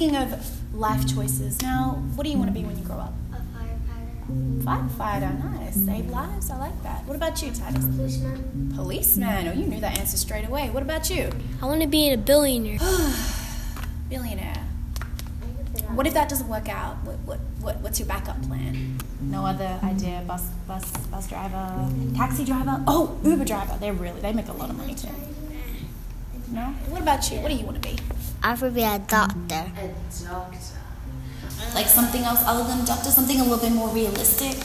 Speaking of life choices, now, what do you want to be when you grow up? A firefighter. Firefighter, nice. Save lives, I like that. What about you, Titus? Policeman. Policeman. Oh, you knew that answer straight away. What about you? I want to be a billionaire. Billionaire. What if that doesn't work out? What's your backup plan? No other idea? Bus driver, taxi driver? Oh, Uber driver. They make a lot of money too. No? What about you? What do you want to be? I want to be a doctor. A doctor. Like something else other than doctor? Something a little bit more realistic?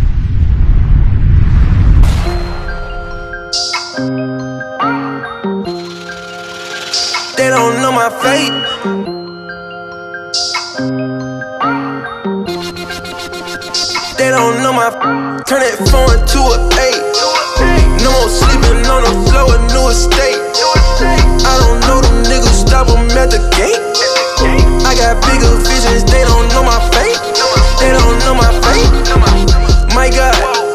They don't know my fate. They don't know my turn that 4 into a 8. No more sleeping on the floor, a new estate. I don't know them niggas, stop them at the gate. I got bigger visions, they don't know my fate. They don't know my fate. My God,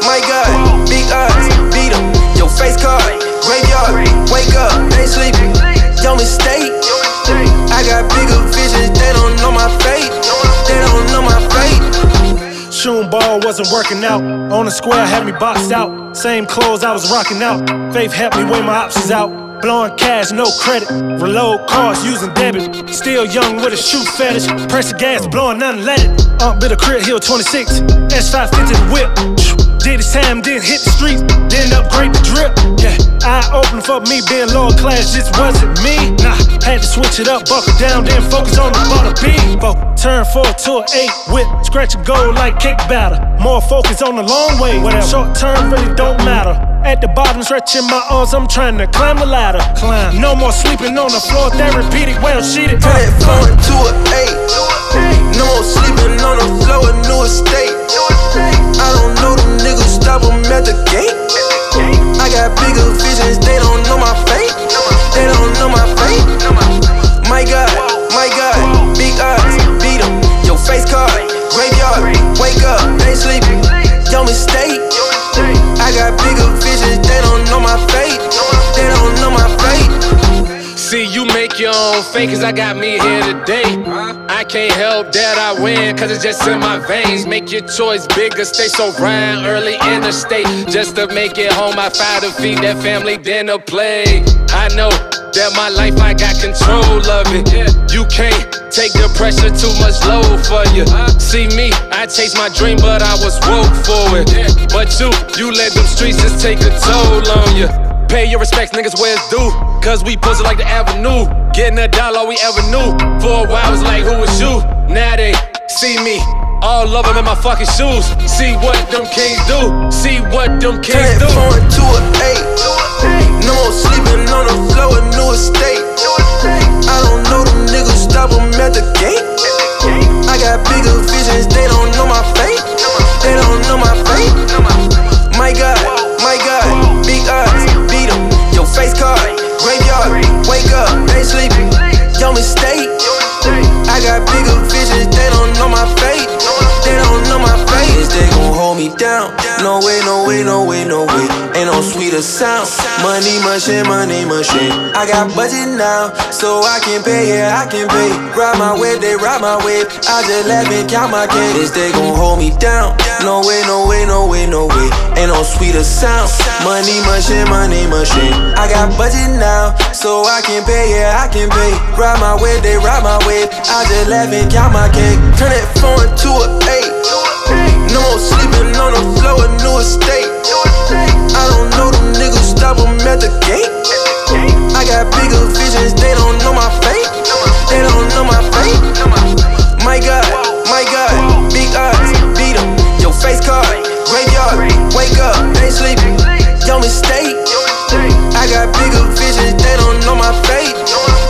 big odds, beat 'em. Your face card, graveyard, wake up, ain't sleeping. Your mistake. I got bigger visions, they don't know my fate. They don't know my fate. Shooting ball wasn't working out. On the square had me boxed out. Same clothes I was rocking out. Faith helped me weigh my options out. Blowing cash, no credit. Reload cars using debit. Still young with a shoe fetish. Press the gas, blowing nothing, let it. Bit of Crit Hill 26. S550 the whip. Did his time, then hit the streets. Then upgrade the drip. Yeah, eye open for me being lower class. Just wasn't me. Nah, had to switch it up, buckle down, then focus on the butter beat. Turn 4 to an 8, whip, scratch and go like cake batter. More focus on the long way, whatever. Short term really don't matter. At the bottom, stretching my arms, I'm trying to climb the ladder. Climb. No more sleeping on the floor, therapeutic, well sheeted. Turn that 4 into an 8. No more sleeping on the floor, a new estate. I don't know them niggas, stop them at the gate. I got bigger visions, they don't know my fate. They don't know my fate. My God, big odds, beat 'em. Your face card, graveyard, wake up, ain't sleeping. Your mistake. I got bigger visions, they don't know my fate. They don't know my fate. See, you make your own fate, cause I got me here today. I can't help that I win, cause it's just in my veins. Make your choice bigger, stay so round early in the state. Just to make it home, I fight to feed that family dinner plate. I know that my life, I got control of it. You can't take the pressure, too much load for you. See me, I chased my dream, but I was woke for it. But you let them streets just take a toll on you. Pay your respects, niggas, where it's due. Cause we posted like the avenue. Getting $1 all we ever knew. For a while, it was like, who was you? Now they see me. All of them in my fucking shoes. See what them kings do. See what them kings do. Turn that 4 into an 8. No more sleeping on the floor, a new estate. I don't know them niggas, stop them at the gate. I got bigger visions, they don't know my fate. They don't know my fate. My God, big odds, beat 'em. Your face card, graveyard, wake up, ain't sleeping. Your mistake. I got bigger visions, they don't know my fate. They don't know my fate. They gon' hold me down. No way. Ain't no sweeter sound. Money machine. I got budget now, so I can pay, yeah, I can pay. Ride my wave, they ride my wave. I just laugh and count my cash. They gon' hold me down. No way. Ain't no sweeter sound. Money machine. I got budget now, so I can pay, yeah, I can pay. Ride my wave, they ride my wave. I just laugh and count my cake. Turn that 4 into an 8. No more sleeping on the floor, a new estate. I don't know them niggas, stop them at the gate. I got bigger visions, they don't know my fate. They don't know my fate. My God, big odds, beat 'em. Your face card, graveyard, wake up, ain't sleeping. Your mistake. I got bigger visions, they don't know my fate.